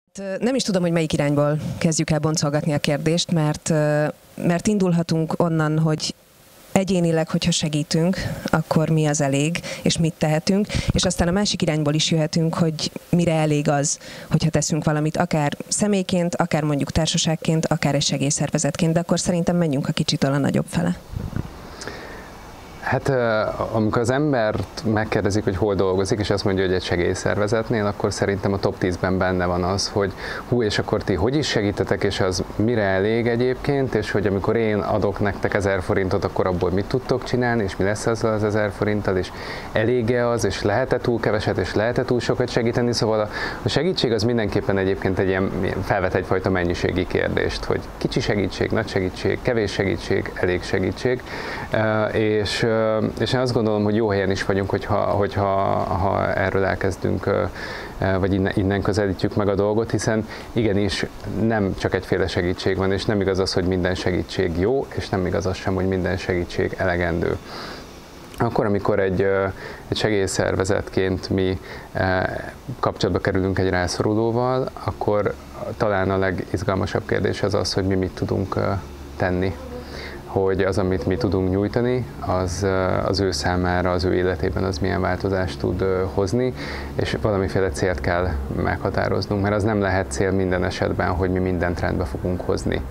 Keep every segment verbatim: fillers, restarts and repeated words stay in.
Nem is tudom, hogy melyik irányból kezdjük el boncolgatni a kérdést, mert, mert indulhatunk onnan, hogy egyénileg, hogyha segítünk, akkor mi az elég, és mit tehetünk, és aztán a másik irányból is jöhetünk, hogy mire elég az, hogyha teszünk valamit, akár személyként, akár mondjuk társaságként, akár egy segélyszervezetként, de akkor szerintem menjünk a kicsitől a nagyobb fele. Hát amikor az embert megkérdezik, hogy hol dolgozik, és azt mondja, hogy egy segélyszervezetnél, akkor szerintem a top tízben benne van az, hogy hú, és akkor ti hogy is segítetek, és az mire elég egyébként, és hogy amikor én adok nektek ezer forintot, akkor abból mit tudtok csinálni, és mi lesz azzal az ezer forinttal, és elég-e az, és lehet-e túl keveset, és lehet-e túl sokat segíteni, szóval a segítség az mindenképpen egyébként egy ilyen, felvet egyfajta mennyiségi kérdést, hogy kicsi segítség, nagy segítség, kevés segítség, elég segítség, és és én azt gondolom, hogy jó helyen is vagyunk, hogyha, hogyha ha erről elkezdünk, vagy innen, innen közelítjük meg a dolgot, hiszen igenis nem csak egyféle segítség van, és nem igaz az, hogy minden segítség jó, és nem igaz az sem, hogy minden segítség elegendő. Akkor, amikor egy, egy segélyszervezetként mi kapcsolatba kerülünk egy rászorulóval, akkor talán a legizgalmasabb kérdés az az, hogy mi mit tudunk tenni. Hogy az, amit mi tudunk nyújtani, az, az ő számára, az ő életében az milyen változást tud hozni, és valamiféle célt kell meghatároznunk, mert az nem lehet cél minden esetben, hogy mi mindent rendbe fogunk hozni.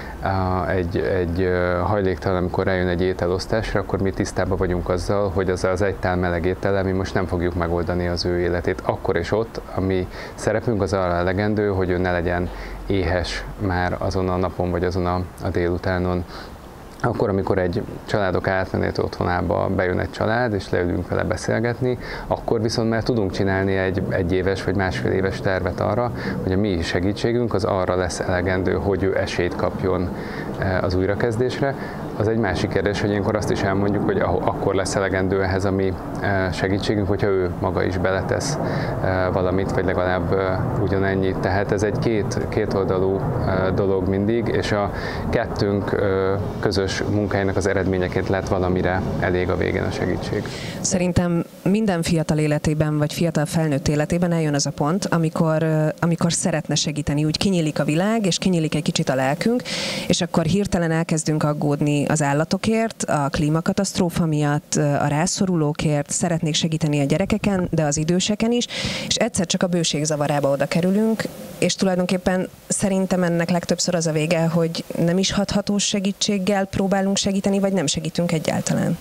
Egy, egy hajléktalan, amikor eljön egy ételosztásra, akkor mi tisztában vagyunk azzal, hogy az az egy tál meleg étellel mi most nem fogjuk megoldani az ő életét. Akkor és ott a mi szerepünk az arra elegendő, hogy ő ne legyen éhes már azon a napon, vagy azon a, a délutánon. Akkor, amikor egy családok átmeneti otthonába bejön egy család, és leülünk vele beszélgetni, akkor viszont már tudunk csinálni egy egyéves vagy másfél éves tervet arra, hogy a mi segítségünk az arra lesz elegendő, hogy ő esélyt kapjon az újrakezdésre. Az egy másik kérdés, hogy ilyenkor azt is elmondjuk, hogy akkor lesz elegendő ehhez a mi segítségünk, hogyha ő maga is beletesz valamit, vagy legalább ugyanennyit. Tehát ez egy két, kétoldalú dolog mindig, és a kettőnk közös munkájának az eredményeként lett valamire elég a végén a segítség. Szerintem minden fiatal életében, vagy fiatal felnőtt életében eljön az a pont, amikor, amikor szeretne segíteni, úgy kinyílik a világ, és kinyílik egy kicsit a lelkünk, és akkor hirtelen elkezdünk aggódni az állatokért, a klímakatasztrófa miatt, a rászorulókért, szeretnék segíteni a gyerekeken, de az időseken is, és egyszer csak a bőség zavarába oda kerülünk, és tulajdonképpen szerintem ennek legtöbbször az a vége, hogy nem is hathatós segítséggel próbálunk segíteni, vagy nem segítünk egyáltalán.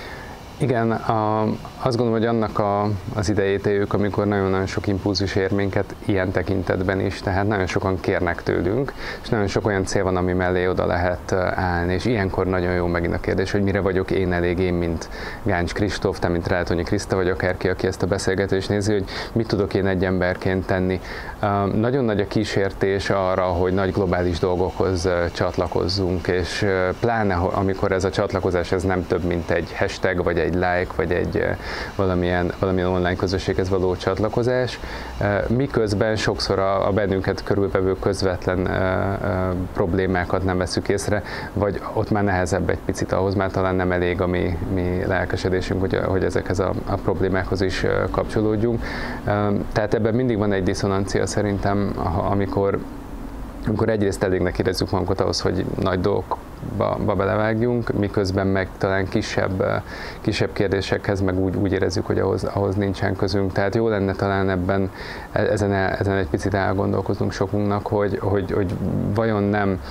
Igen, a, azt gondolom, hogy annak a, az idejét éljük, amikor nagyon-nagyon sok impulzus ér minket ilyen tekintetben is, tehát nagyon sokan kérnek tőlünk, és nagyon sok olyan cél van, ami mellé oda lehet állni, és ilyenkor nagyon jó megint a kérdés, hogy mire vagyok én elég, én, mint Gáncs Kristóf, te, mint Rátonyi Kriszta, vagy akárki, aki ezt a beszélgetést nézi, hogy mit tudok én egy emberként tenni. Uh, nagyon nagy a kísértés arra, hogy nagy globális dolgokhoz uh, csatlakozzunk, és uh, pláne, amikor ez a csatlakozás ez nem több, mint egy hashtag, vagy egy egy like, vagy egy valamilyen, valamilyen online közösséghez való csatlakozás, miközben sokszor a, a bennünket körülvevő közvetlen uh, uh, problémákat nem veszük észre, vagy ott már nehezebb egy picit ahhoz, már talán nem elég a mi, mi lelkesedésünk, hogy, hogy ezekhez a, a problémákhoz is uh, kapcsolódjunk. Uh, tehát ebben mindig van egy diszonancia szerintem, amikor amikor egyrészt elégnek érezzük magunkat ahhoz, hogy nagy dolgokba belevágjunk, miközben meg talán kisebb, kisebb kérdésekhez meg úgy, úgy érezzük, hogy ahhoz, ahhoz nincsen közünk. Tehát jó lenne talán ebben ezen, ezen egy picit elgondolkoznunk sokunknak, hogy, hogy, hogy vajon nem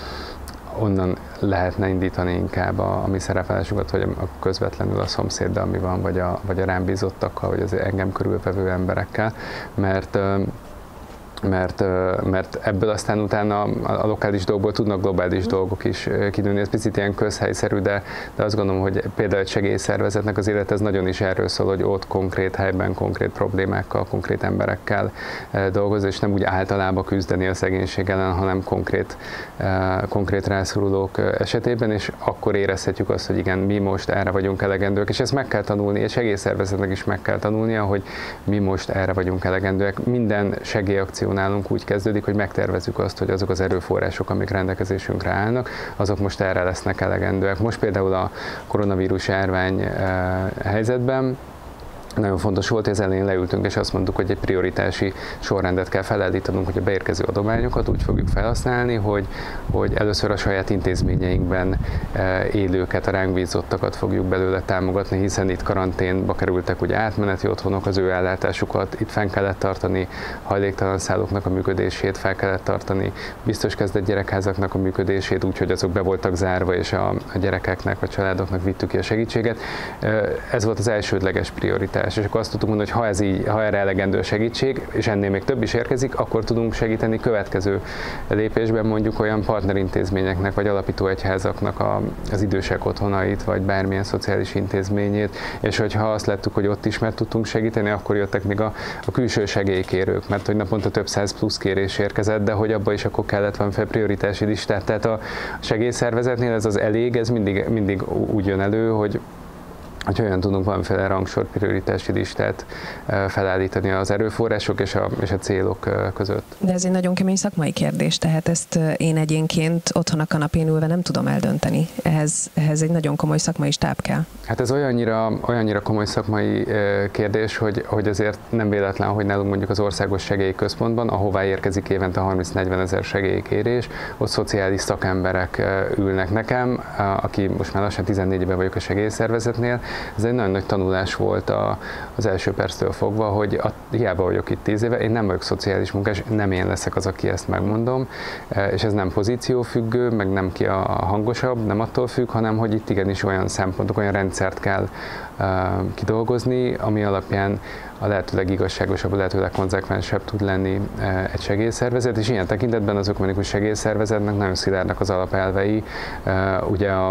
onnan lehetne indítani inkább a, a mi szerepálásunkat, hogy a, a közvetlenül a szomszéddal mi van, vagy a, vagy a rám bízottakkal, vagy az engem körülvevő emberekkel, mert Mert, mert ebből aztán utána a lokális dolgokból tudnak globális dolgok is kinőni. Ez picit ilyen közhelyszerű, de, de azt gondolom, hogy például egy segélyszervezetnek az élet ez nagyon is erről szól, hogy ott konkrét helyben, konkrét problémákkal, konkrét emberekkel dolgoz, és nem úgy általában küzdeni a szegénység ellen, hanem konkrét, konkrét rászorulók esetében, és akkor érezhetjük azt, hogy igen, mi most erre vagyunk elegendőek, és ezt meg kell tanulni, és segélyszervezetnek is meg kell tanulnia, hogy mi most erre vagyunk elegendőek. Minden segélyakció nálunk úgy kezdődik, hogy megtervezzük azt, hogy azok az erőforrások, amik rendelkezésünkre állnak, azok most erre lesznek elegendőek. Most például a koronavírus járvány helyzetben nagyon fontos volt, hogy az elején leültünk, és azt mondtuk, hogy egy prioritási sorrendet kell felállítanunk, hogy a beérkező adományokat úgy fogjuk felhasználni, hogy, hogy először a saját intézményeinkben élőket, a ránk bízottakat fogjuk belőle támogatni, hiszen itt karanténba kerültek ugye átmeneti otthonok, az ő ellátásukat itt fenn kellett tartani, hajléktalan szállóknak a működését fel kellett tartani, biztos kezdett gyerekházaknak a működését, úgyhogy azok be voltak zárva, és a, a gyerekeknek, a családoknak vittük ki a segítséget. Ez volt az elsődleges prioritás. És akkor azt tudtuk mondani, hogy ha, ez így, ha erre elegendő a segítség, és ennél még több is érkezik, akkor tudunk segíteni következő lépésben mondjuk olyan partnerintézményeknek, vagy alapító egyházaknak a, az idősek otthonait, vagy bármilyen szociális intézményét, és hogyha azt láttuk, hogy ott is meg tudtunk segíteni, akkor jöttek még a, a külső segélykérők, mert hogy naponta több száz plusz kérés érkezett, de hogy abba is akkor kellett van fel prioritási listát. Tehát a segélyszervezetnél ez az elég, ez mindig, mindig úgy jön elő, hogy hogy olyan tudunk valamiféle rangsor prioritási listát felállítani az erőforrások és a, és a célok között. De ez egy nagyon kemény szakmai kérdés, tehát ezt én egyénként otthon a kanapén ülve nem tudom eldönteni. Ehhez, ehhez egy nagyon komoly szakmai stáb kell. Hát ez olyannyira, olyannyira komoly szakmai kérdés, hogy, hogy azért nem véletlen, hogy nálunk mondjuk az Országos Segélyközpontban, ahová érkezik évente harminc-negyven ezer segélykérés, ott szociális szakemberek ülnek nekem, aki most már lassan tizennégy éve vagyok a segélyszervezetnél. Ez egy nagyon nagy tanulás volt a, az első perctől fogva, hogy a, hiába vagyok itt tíz éve, én nem vagyok szociális munkás, nem én leszek az, aki ezt megmondom, és ez nem pozíciófüggő, meg nem ki a hangosabb, nem attól függ, hanem hogy itt igenis olyan szempontok, olyan rendszert kell uh, kidolgozni, ami alapján a lehető legigazságosabb, a lehető legkonzekvensebb tud lenni uh, egy segélyszervezet, és ilyen tekintetben az ökumenikus segélyszervezetnek nagyon szilárdnak az alapelvei, uh, ugye a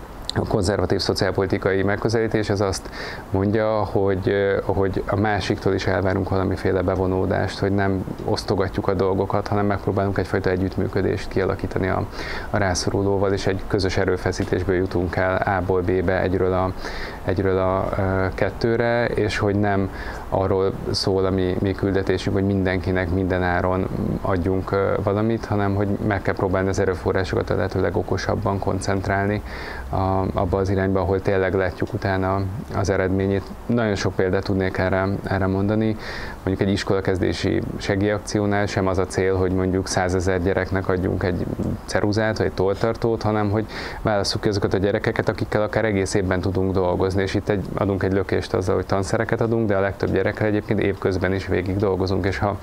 A konzervatív szociálpolitikai megközelítés az azt mondja, hogy, hogy a másiktól is elvárunk valamiféle bevonódást, hogy nem osztogatjuk a dolgokat, hanem megpróbálunk egyfajta együttműködést kialakítani a, a rászorulóval, és egy közös erőfeszítésből jutunk el A-ból B-be, egyről a, egyről a kettőre, és hogy nem arról szól a mi, mi küldetésünk, hogy mindenkinek minden áron adjunk valamit, hanem hogy meg kell próbálni az erőforrásokat a lehető legokosabban koncentrálni a, abba az irányba, ahol tényleg látjuk utána az eredményét. Nagyon sok példát tudnék erre, erre mondani. Mondjuk egy iskolakezdési segélyakciónál sem az a cél, hogy mondjuk százezer gyereknek adjunk egy ceruzát, vagy egy tolltartót, hanem hogy válasszuk ki azokat a gyerekeket, akikkel akár egész évben tudunk dolgozni, és itt egy, adunk egy lökést azzal, hogy tanszereket adunk, de a legtöbb gyerekre egyébként évközben is végig dolgozunk, és ha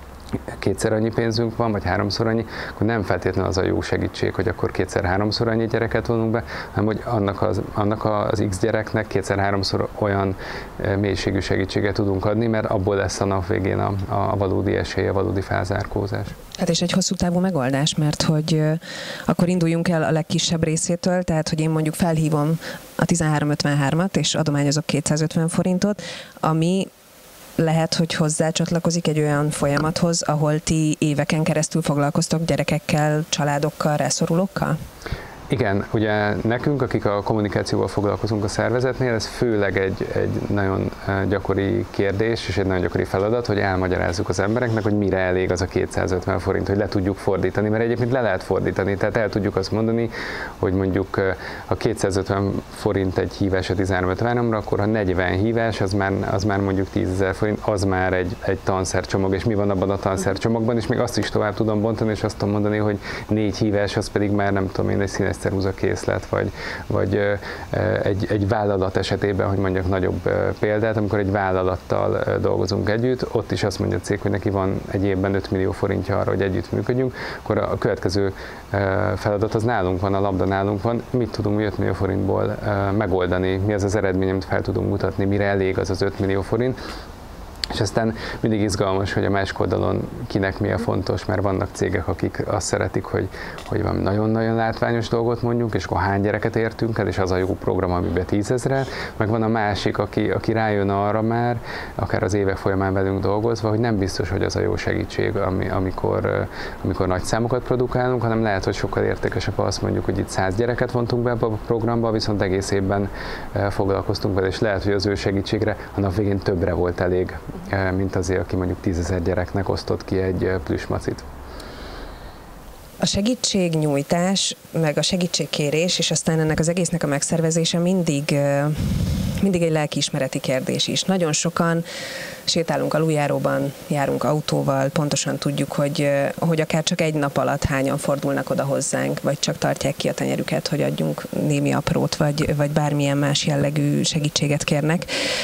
kétszer annyi pénzünk van, vagy háromszor annyi, akkor nem feltétlenül az a jó segítség, hogy akkor kétszer-háromszor annyi gyereket vonunk be, hanem hogy annak az, annak az X gyereknek kétszer-háromszor olyan mélységű segítséget tudunk adni, mert abból lesz a nap végén a, a valódi esély, a valódi felzárkózás. Hát és egy hosszú távú megoldás, mert hogy akkor induljunk el a legkisebb részétől, tehát hogy én mondjuk felhívom a tizenhárom ötvenhármat, és adományozok kétszázötven forintot, ami lehet, hogy hozzá csatlakozik egy olyan folyamathoz, ahol ti éveken keresztül foglalkoztok gyerekekkel, családokkal, rászorulókkal? Igen, ugye nekünk, akik a kommunikációval foglalkozunk a szervezetnél, ez főleg egy, egy nagyon gyakori kérdés és egy nagyon gyakori feladat, hogy elmagyarázzuk az embereknek, hogy mire elég az a kétszázötven forint, hogy le tudjuk fordítani, mert egyébként le lehet fordítani, tehát el tudjuk azt mondani, hogy mondjuk ha kétszázötven forint egy hívás a tizenhárom ötvenháromra, akkor ha negyven hívás, az már, az már mondjuk tízezer forint, az már egy, egy tanszercsomag, és mi van abban a tanszercsomagban, és még azt is tovább tudom bontani, és azt tudom mondani, hogy négy hívás, az pedig már nem tudom én, egy színes ceruza készlet, vagy, vagy egy, egy vállalat esetében, hogy mondjak nagyobb példát, amikor egy vállalattal dolgozunk együtt, ott is azt mondja a cég, hogy neki van egy évben öt millió forintja arra, hogy együtt működjünk, akkor a következő feladat az nálunk van, a labda nálunk van, mit tudunk mi öt millió forintból megoldani, mi az az eredmény, amit fel tudunk mutatni, mire elég az az öt millió forint. És aztán mindig izgalmas, hogy a másik oldalon kinek mi a fontos, mert vannak cégek, akik azt szeretik, hogy, hogy van nagyon-nagyon látványos dolgot mondjuk, és akkor hány gyereket értünk el, és az a jó program, amiben tízezret, meg van a másik, aki, aki rájön arra már, akár az évek folyamán velünk dolgozva, hogy nem biztos, hogy az a jó segítség, ami, amikor, amikor nagy számokat produkálunk, hanem lehet, hogy sokkal értékesebb, azt mondjuk, hogy itt száz gyereket vontunk be ebbe a programba, viszont egész évben foglalkoztunk vele, és lehet, hogy az ő segítségre a nap végén többre volt elég, mint azért, aki mondjuk tízezer gyereknek osztott ki egy plüssmacit. A segítségnyújtás, meg a segítségkérés, és aztán ennek az egésznek a megszervezése mindig mindig egy lelkiismereti kérdés is. Nagyon sokan sétálunk aluljáróban, járunk autóval, pontosan tudjuk, hogy, hogy akár csak egy nap alatt hányan fordulnak oda hozzánk, vagy csak tartják ki a tenyerüket, hogy adjunk némi aprót, vagy, vagy bármilyen más jellegű segítséget kérnek.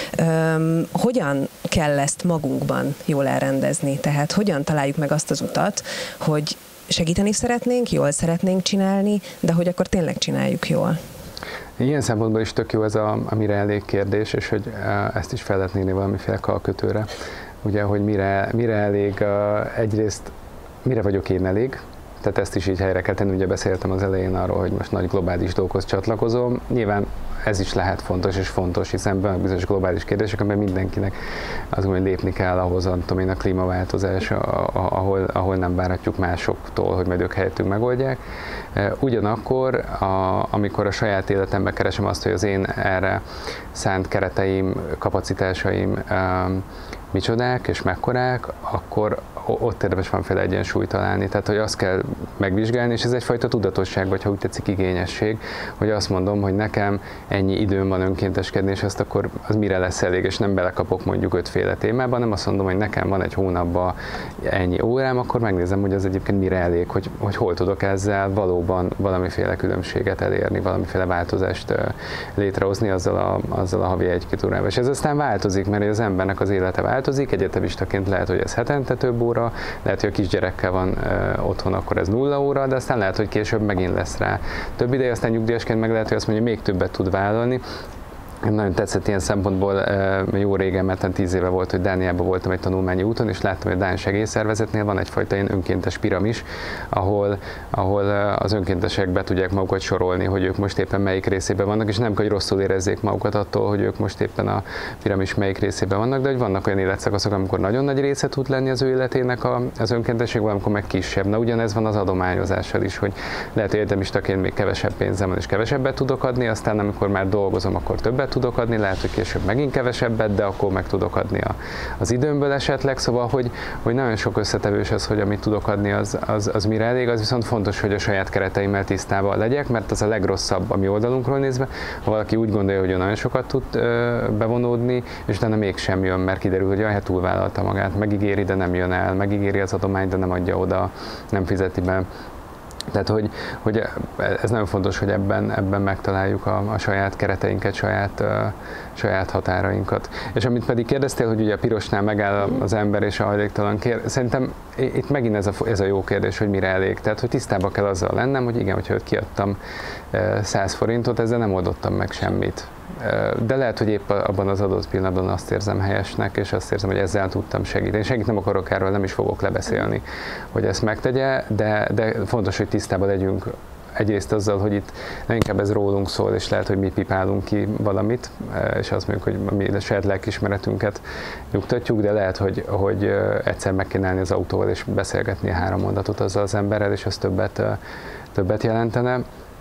Üm, hogyan kell ezt magunkban jól elrendezni? Tehát hogyan találjuk meg azt az utat, hogy segíteni szeretnénk, jól szeretnénk csinálni, de hogy akkor tényleg csináljuk jól? Ilyen szempontból is tök jó ez a, a mire elég kérdés, és hogy ezt is fel lehet nézni valamiféle kalkötőre. Ugye, hogy mire, mire elég, egyrészt mire vagyok én elég, tehát ezt is így helyre kell tenni, ugye beszéltem az elején arról, hogy most nagy globális dolgokhoz csatlakozom. Nyilván ez is lehet fontos és fontos, hiszen vannak bizonyos globális kérdések, amiben mindenkinek azt mondom, hogy lépni kell ahhoz, tudom, a klímaváltozás, ahol, ahol nem várhatjuk másoktól, hogy majd ők helyettünk megoldják. Ugyanakkor, a, amikor a saját életemben keresem azt, hogy az én erre szánt kereteim, kapacitásaim um, micsodák és mekkorák, akkor ott érdemes valamiféle egyensúlyt találni. Tehát, hogy azt kell megvizsgálni, és ez egyfajta tudatosság, vagy ha úgy tetszik, igényesség, hogy azt mondom, hogy nekem ennyi időm van önkénteskedni, és azt akkor az mire lesz elég, és nem belekapok mondjuk ötféle témában, hanem azt mondom, hogy nekem van egy hónapban ennyi órám, akkor megnézem, hogy az egyébként mire elég, hogy, hogy hol tudok ezzel valóban valamiféle különbséget elérni, valamiféle változást létrehozni azzal a, azzal a havi egy-két órával. És ez aztán változik, mert az embernek az élete változik, egyetemistaként lehet, hogy ez hetente több óra, lehet, hogy a kisgyerekkel van ö, otthon, akkor ez nulla óra, de aztán lehet, hogy később megint lesz rá több ideje, aztán nyugdíjasként meg lehet, hogy azt mondja, hogy még többet tud vállalni. Nagyon tetszett ilyen szempontból, jó régen, mert tíz éve volt, hogy Dániában voltam egy tanulmányi úton, és láttam, hogy a Dán segélyszervezetnél van egyfajta ilyen önkéntes piramis, ahol, ahol az önkéntesek be tudják magukat sorolni, hogy ők most éppen melyik részében vannak, és nem kell, hogy rosszul érezzék magukat attól, hogy ők most éppen a piramis melyik részében vannak, de hogy vannak olyan életszakaszok, amikor nagyon nagy része tud lenni az ő életének az önkéntesség, valamikor meg kisebb. Na ugyanez van az adományozással is, hogy lehet, hogy egyetemistaként még kevesebb pénzem van, és kevesebbet tudok adni, aztán amikor már dolgozom, akkor többet tudok adni, lehet, hogy később megint kevesebbet, de akkor meg tudok adni a, az időmből esetleg, szóval, hogy, hogy nagyon sok összetevős az, hogy amit tudok adni, az, az, az mire elég, az viszont fontos, hogy a saját kereteimmel tisztában legyek, mert az a legrosszabb a mi oldalunkról nézve, ha valaki úgy gondolja, hogy ő nagyon sokat tud ö, bevonódni, és utána mégsem jön, mert kiderül, hogy jaj, hát túlvállalta magát, megígéri, de nem jön el, megígéri az adományt, de nem adja oda, nem fizeti be. Tehát, hogy, hogy ez nagyon fontos, hogy ebben, ebben megtaláljuk a, a saját kereteinket, saját, uh, saját határainkat. És amit pedig kérdeztél, hogy ugye a pirosnál megáll az ember és a hajléktalan kér, szerintem itt megint ez a, ez a jó kérdés, hogy mire elég. Tehát, hogy tisztában kell azzal lennem, hogy igen, hogyha kiadtam uh, száz forintot, ezzel nem oldottam meg semmit. De lehet, hogy épp abban az adott pillanatban azt érzem helyesnek, és azt érzem, hogy ezzel tudtam segíteni. Senkit nem akarok erről, nem is fogok lebeszélni, hogy ezt megtegye, de, de fontos, hogy tisztában legyünk egyrészt azzal, hogy itt inkább ez rólunk szól, és lehet, hogy mi pipálunk ki valamit, és azt mondjuk, hogy mi a saját lelkiismeretünket nyugtatjuk, de lehet, hogy, hogy egyszer meg kéne állni az autóval, és beszélgetni a három mondatot azzal az emberrel, és az többet, többet jelentene.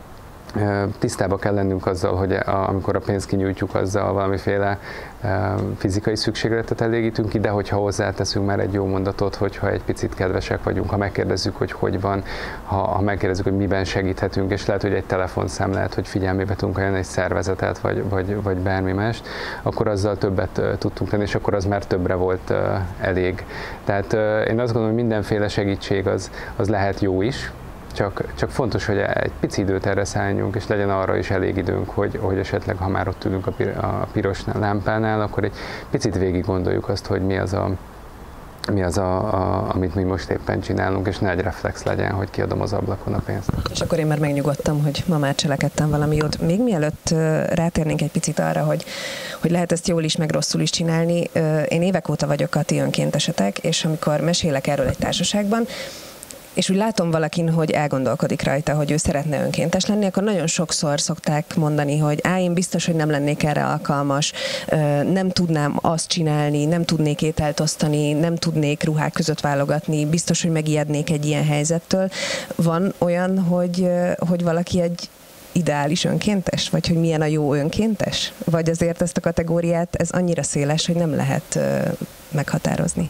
Tisztába kell lennünk azzal, hogy a, amikor a pénzt kinyújtjuk, azzal valamiféle e, fizikai szükségletet elégítünk ki, de hogyha hozzáteszünk már egy jó mondatot, hogyha egy picit kedvesek vagyunk, ha megkérdezzük, hogy hogy van, ha, ha megkérdezzük, hogy miben segíthetünk, és lehet, hogy egy telefonszám, lehet, hogy figyelmébe tudunk ajánlani egy szervezetet, vagy, vagy, vagy bármi mást, akkor azzal többet uh, tudtunk tenni, és akkor az már többre volt uh, elég. Tehát uh, én azt gondolom, hogy mindenféle segítség az, az lehet jó is, Csak, csak fontos, hogy egy pici időt erre szálljunk, és legyen arra is elég időnk, hogy, hogy esetleg, ha már ott ülünk a, pir, a piros lámpánál, akkor egy picit végig gondoljuk azt, hogy mi az, a, mi az a, a, amit mi most éppen csinálunk, és ne egy reflex legyen, hogy kiadom az ablakon a pénzt. És akkor én már megnyugodtam, hogy ma már cselekedtem valami jót. Még mielőtt rátérnénk egy picit arra, hogy, hogy lehet ezt jól is, meg rosszul is csinálni, én évek óta vagyok a ti önkéntesetek, és amikor mesélek erről egy társaságban, és úgy látom valakin, hogy elgondolkodik rajta, hogy ő szeretne önkéntes lenni, akkor nagyon sokszor szokták mondani, hogy á, én biztos, hogy nem lennék erre alkalmas, nem tudnám azt csinálni, nem tudnék ételt osztani, nem tudnék ruhák között válogatni, biztos, hogy megijednék egy ilyen helyzettől. Van olyan, hogy, hogy valaki egy ideális önkéntes? Vagy hogy milyen a jó önkéntes? Vagy azért ezt a kategóriát, ez annyira széles, hogy nem lehet meghatározni?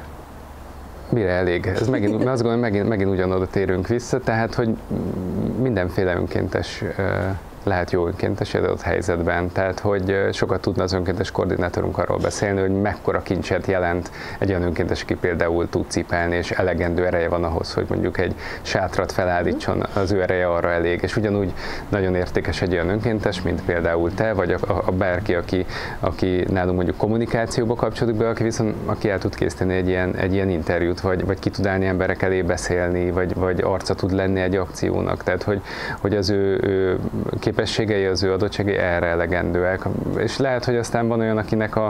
Mire elég? Ez megint, azt gondolom, megint, megint ugyanoda térünk vissza, tehát, hogy mindenféle önkéntes lehet jó önkéntes egy adott helyzetben. Tehát, hogy sokat tudna az önkéntes koordinátorunk arról beszélni, hogy mekkora kincset jelent egy olyan önkéntes, aki például tud cipelni, és elegendő ereje van ahhoz, hogy mondjuk egy sátrat felállítson, az ő ereje arra elég. És ugyanúgy nagyon értékes egy olyan önkéntes, mint például te, vagy a, a, a bárki, aki, aki nálunk mondjuk kommunikációba kapcsolódik be, aki viszont aki el tud készíteni egy ilyen, egy ilyen interjút, vagy, vagy ki tud állni emberek elé beszélni, vagy, vagy arca tud lenni egy akciónak. Tehát, hogy, hogy az ő, ő képességei, az ő adottságai erre elegendőek. És lehet, hogy aztán van olyan, akinek, a,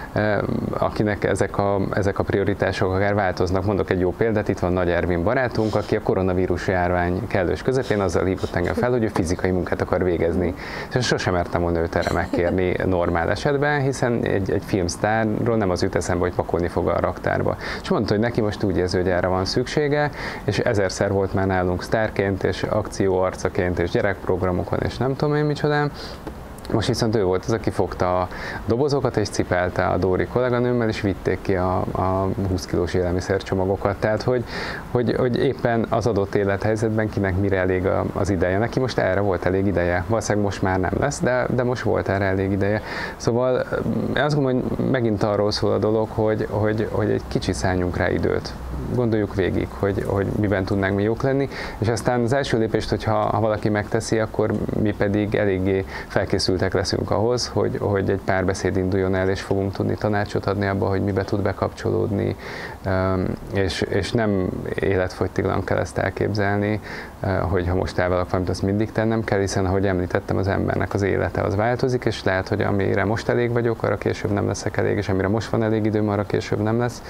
akinek ezek, a, ezek a prioritások akár változnak. Mondok egy jó példát, itt van Nagy Ervin barátunk, aki a koronavírus járvány kellős közepén azzal hívott engem fel, hogy ő fizikai munkát akar végezni. És sosem mertem volna őt erre megkérni normál esetben, hiszen egy, egy filmsztárról nem az jut eszembe, hogy pakolni fog a raktárba. És mondta, hogy neki most úgy érzi, hogy erre van szüksége, és ezerszer volt már nálunk sztárként, és akcióarcaként, és gyerekprogramokon, és nem tudom én micsodán. Most viszont ő volt az, aki fogta a dobozokat és cipelte a Dóri kolléganőmmel, és vitték ki a, a húsz kilós élelmiszercsomagokat. Tehát, hogy, hogy, hogy éppen az adott élethelyzetben kinek mire elég az ideje. Neki most erre volt elég ideje. Valószínűleg most már nem lesz, de, de most volt erre elég ideje. Szóval azt gondolom, hogy megint arról szól a dolog, hogy, hogy, hogy egy kicsit szálljunk rá időt. Gondoljuk végig, hogy, hogy miben tudnánk mi jók lenni, és aztán az első lépést, hogyha ha valaki megteszi, akkor mi pedig eléggé felkészültek leszünk ahhoz, hogy, hogy egy párbeszéd induljon el, és fogunk tudni tanácsot adni abba, hogy mibe tud bekapcsolódni, és, és nem életfogytiglan kell ezt elképzelni, hogy ha most elválok valamit, azt mindig tennem kell, hiszen ahogy említettem, az embernek az élete az változik, és lehet, hogy amire most elég vagyok, arra később nem leszek elég, és amire most van elég időm, arra később nem lesz.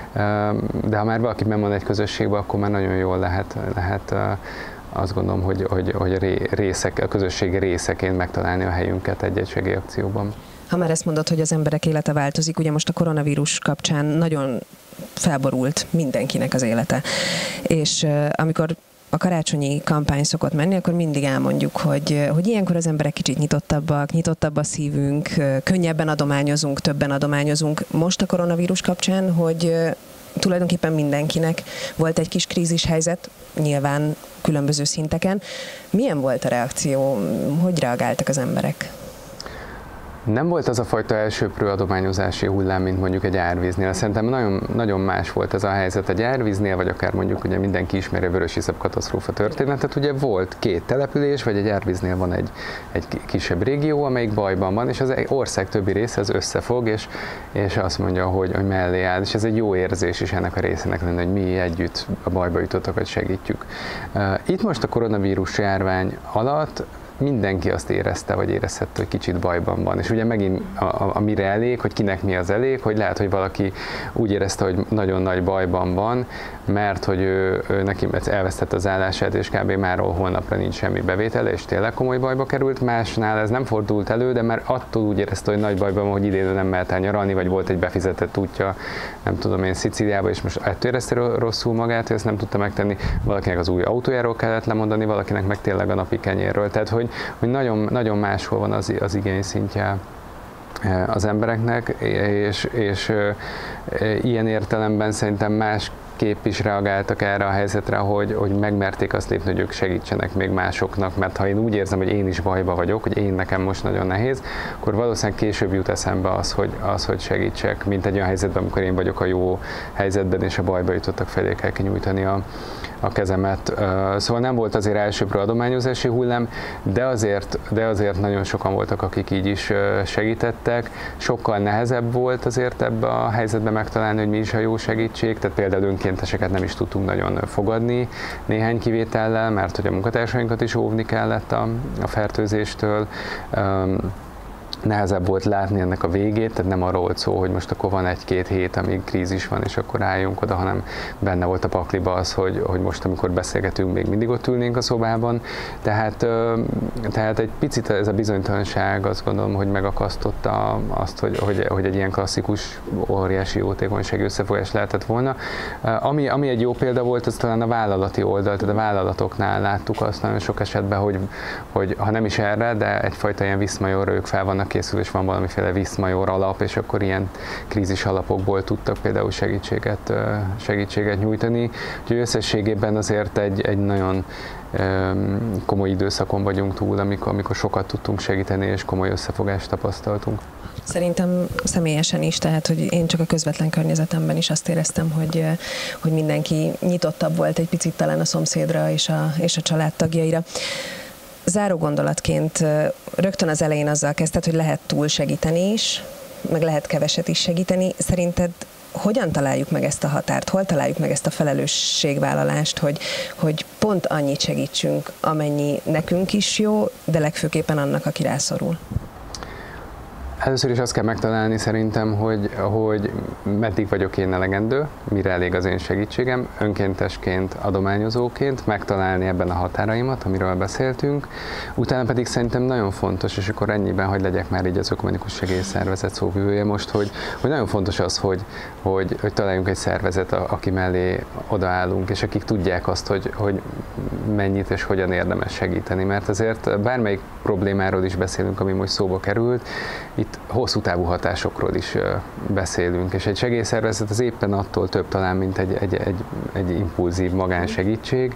De ha már valaki benn van egy közösségben, akkor már nagyon jól lehet, lehet azt gondolom, hogy, hogy, hogy részek, a közösség részeként megtalálni a helyünket egy-egy segélyakcióban. Ha már ezt mondod, hogy az emberek élete változik, ugye most a koronavírus kapcsán nagyon felborult mindenkinek az élete. És uh, amikor a karácsonyi kampány szokott menni, akkor mindig elmondjuk, hogy, hogy ilyenkor az emberek kicsit nyitottabbak, nyitottabb a szívünk, könnyebben adományozunk, többen adományozunk. Most a koronavírus kapcsán, hogy tulajdonképpen mindenkinek volt egy kis krízishelyzet, nyilván különböző szinteken. Milyen volt a reakció? Hogy reagáltak az emberek? Nem volt az a fajta elsőprő adományozási hullám, mint mondjuk egy árvíznél. Szerintem nagyon, nagyon más volt ez a helyzet egy árvíznél, vagy akár mondjuk ugye mindenki ismeri a vörösiszap katasztrófa történetet. Ugye volt két település, vagy egy árvíznél van egy, egy kisebb régió, amelyik bajban van, és az ország többi része az összefog, és, és azt mondja, hogy, hogy mellé áll. És ez egy jó érzés is ennek a részének lenne, hogy mi együtt a bajba jutottakat segítjük. Itt most a koronavírus járvány alatt mindenki azt érezte, vagy érezhette, hogy kicsit bajban van. És ugye megint a, a, a mire elég, hogy kinek mi az elég, hogy lehet, hogy valaki úgy érezte, hogy nagyon nagy bajban van, mert hogy ő, ő neki elvesztette az állását, és kb. Máról holnapra nincs semmi bevétele, és tényleg komoly bajba került. Másnál ez nem fordult elő, de már attól úgy érezte, hogy nagy bajban van, hogy idén ő nem mehet el nyaralni, vagy volt egy befizetett útja, nem tudom én, Szicíliába, és most ettől érezte rosszul magát, hogy ezt nem tudta megtenni. Valakinek az új autójáról kellett lemondani, valakinek meg tényleg a napi kenyérről. Tehát, hogy, hogy nagyon, nagyon máshol van az, az igény szintje az embereknek, és, és e, e, ilyen értelemben szerintem más kép is reagáltak erre a helyzetre, hogy, hogy megmerték azt lépni, hogy ők segítsenek még másoknak, mert ha én úgy érzem, hogy én is bajba vagyok, hogy én nekem most nagyon nehéz, akkor valószínűleg később jut eszembe az, hogy, az, hogy segítsek, mint egy olyan helyzetben, amikor én vagyok a jó helyzetben, és a bajba jutottak felé kell kinyújtani a, a kezemet. Szóval nem volt azért elsőprő adományozási hullám, de azért, de azért nagyon sokan voltak, akik így is segítettek. Sokkal nehezebb volt azért ebbe a helyzetben megtalálni, hogy mi is a jó segítség, tehát például önkénteseket nem is tudtunk nagyon fogadni néhány kivétellel, mert hogy a munkatársainkat is óvni kellett a, a fertőzéstől. Nehezebb volt látni ennek a végét, tehát nem arról volt szó, hogy most akkor van egy-két hét, amíg krízis van, és akkor álljunk oda, hanem benne volt a pakliba az, hogy, hogy most, amikor beszélgetünk, még mindig ott ülnénk a szobában. Tehát, tehát egy picit ez a bizonytalanság, azt gondolom, hogy megakasztotta azt, hogy, hogy, hogy egy ilyen klasszikus, óriási jótékonysági összefogás lehetett volna. Ami, ami egy jó példa volt, az talán a vállalati oldal, tehát a vállalatoknál láttuk azt nagyon sok esetben, hogy, hogy ha nem is erre, de egyfajta ilyen viszmajorra ők fel vannak vannak készül, és van valamiféle Viszmajor alap, és akkor ilyen krízis alapokból tudtak például segítséget, segítséget nyújtani. Úgyhogy összességében azért egy, egy nagyon komoly időszakon vagyunk túl, amikor, amikor sokat tudtunk segíteni, és komoly összefogást tapasztaltunk. Szerintem személyesen is, tehát hogy én csak a közvetlen környezetemben is azt éreztem, hogy, hogy mindenki nyitottabb volt egy picit talán a szomszédra és a, és a családtagjaira. Záró gondolatként rögtön az elején azzal kezdted, hogy lehet túl segíteni is, meg lehet keveset is segíteni. Szerinted hogyan találjuk meg ezt a határt? Hol találjuk meg ezt a felelősségvállalást, hogy, hogy pont annyit segítsünk, amennyi nekünk is jó, de legfőképpen annak, aki rászorul? Először is azt kell megtalálni szerintem, hogy, hogy meddig vagyok én elegendő, mire elég az én segítségem, önkéntesként, adományozóként, megtalálni ebben a határaimat, amiről beszéltünk. Utána pedig szerintem nagyon fontos, és akkor ennyiben, hogy legyek már így az Ökumenikus Segélyszervezet szóvivője most, hogy, hogy nagyon fontos az, hogy, hogy, hogy találjunk egy szervezet, aki mellé odaállunk, és akik tudják azt, hogy, hogy mennyit és hogyan érdemes segíteni. Mert azért bármelyik problémáról is beszélünk, ami most szóba került, itt hosszú távú hatásokról is beszélünk, és egy segélyszervezet az éppen attól több talán, mint egy, egy, egy, egy impulzív magánsegítség,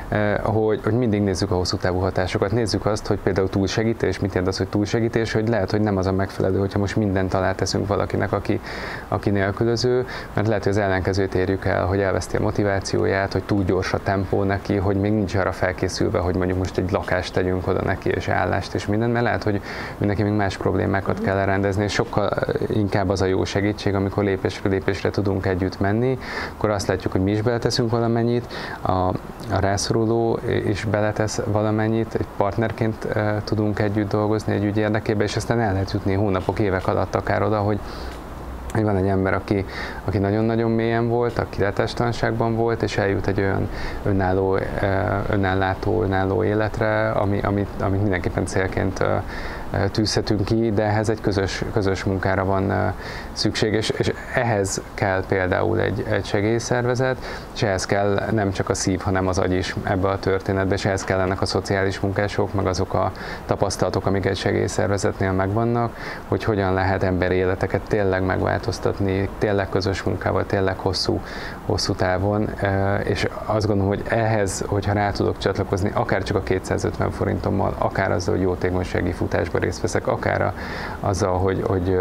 hogy, hogy mindig nézzük a hosszú távú hatásokat. Nézzük azt, hogy például túlsegítés, mit jelent az, hogy túlsegítés, hogy lehet, hogy nem az a megfelelő, hogyha most mindent aláteszünk valakinek, aki, aki nélkülöző, mert lehet, hogy az ellenkezőt érjük el, hogy elveszti a motivációját, hogy túl gyors a tempó neki, hogy még nincs arra felkészülve, hogy mondjuk most egy lakást tegyünk oda neki, és állást és mindent, mert lehet, hogy neki még más problémákat kell rendezni, és sokkal inkább az a jó segítség, amikor lépésről lépésre tudunk együtt menni, akkor azt látjuk, hogy mi is beleteszünk valamennyit, a, a rászoruló is beletesz valamennyit, egy partnerként e, tudunk együtt dolgozni egy ügy érdekében, és aztán el lehet jutni hónapok, évek alatt akár oda, hogy hogy van egy ember, aki, aki nagyon-nagyon mélyen volt, aki kilátástalanságban volt, és eljut egy olyan önálló, önállátó, önálló életre, ami, amit, amit mindenképpen célként tűzhetünk ki, de ehhez egy közös, közös munkára van szükség, és, és ehhez kell például egy, egy segélyszervezet, és ehhez kell nem csak a szív, hanem az agy is ebbe a történetbe, és ehhez kellenek a szociális munkások, meg azok a tapasztalatok, amik egy segélyszervezetnél megvannak, hogy hogyan lehet emberi életeket tényleg megváltoztatni, tényleg közös munkával, tényleg hosszú, hosszú távon, és azt gondolom, hogy ehhez, hogyha rá tudok csatlakozni, akár csak a kétszázötven forintommal, akár azzal, hogy jótékonysági futásban részt veszek, akár a, azzal, hogy, hogy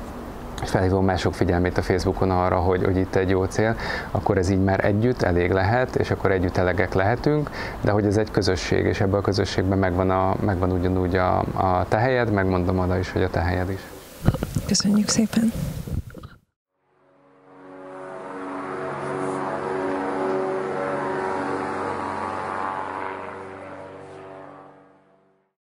felhívom mások figyelmét a Facebookon arra, hogy, hogy itt egy jó cél, akkor ez így már együtt elég lehet, és akkor együtt elegek lehetünk, de hogy ez egy közösség, és ebben a közösségben megvan, a, megvan ugyanúgy a, a te helyed, megmondom oda is, hogy a te helyed is. Köszönjük szépen!